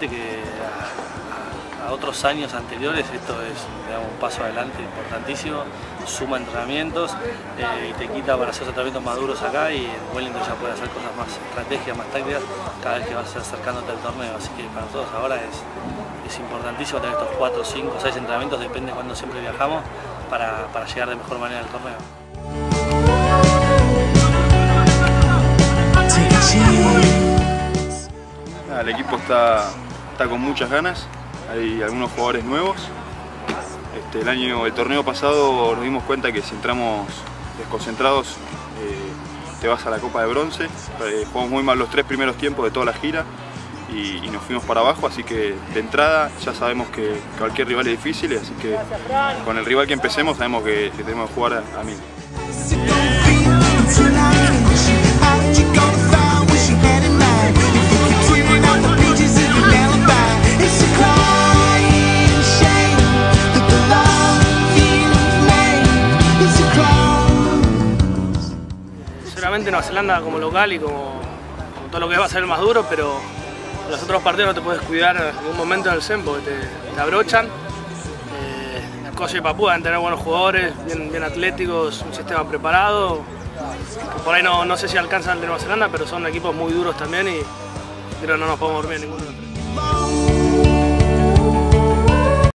obviamente que a otros años anteriores esto es, digamos, un paso adelante importantísimo, suma entrenamientos y te quita para hacer entrenamientos más duros acá, y en Wellington ya puedes hacer cosas más estrategias, más tácticas cada vez que vas acercándote al torneo, así que para nosotros ahora es importantísimo tener estos 4, 5, 6 entrenamientos, depende de cuándo siempre viajamos, para llegar de mejor manera al torneo. El equipo está con muchas ganas, hay algunos jugadores nuevos. El torneo pasado nos dimos cuenta que si entramos desconcentrados te vas a la Copa de Bronce. Jugamos muy mal los 3 primeros tiempos de toda la gira y nos fuimos para abajo, así que de entrada ya sabemos que cualquier rival es difícil, así que con el rival que empecemos sabemos que tenemos que jugar a 1000. Seguramente Nueva Zelanda como local y como todo lo que va a ser el más duro, pero los otros partidos no te puedes cuidar en ningún momento en el SEM porque te abrochan. Escocia y Papúa deben tener buenos jugadores, bien atléticos, un sistema preparado. Por ahí no sé si alcanzan el de Nueva Zelanda, pero son equipos muy duros también y creo que no nos podemos dormir ninguno de los tres.